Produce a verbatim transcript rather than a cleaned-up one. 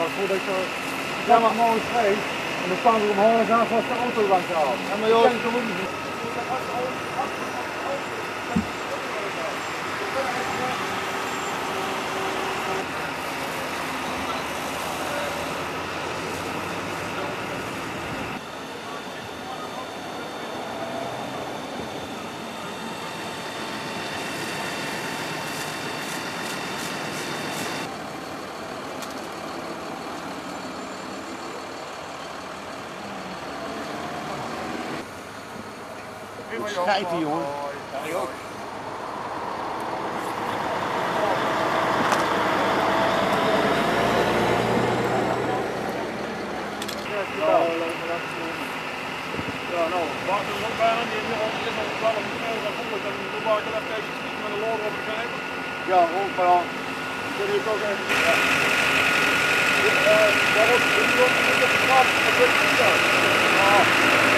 voordat je ja, maar mooi schreef. En dan staan ze omhoog en zoals de auto langs haalt. Ja, maar joh. Schijten, jongen. Ja, ik ook. Ja, nou, water is ook bijna niet. Die is al twaalf minuten en voel ik dan doe maar even even schieten met een loor op de knijper. Ja, ook maar dan. Kun je het ook even zien. Ja. Uh, daar wordt het ook op de straat. Dat weet ik niet. Ja.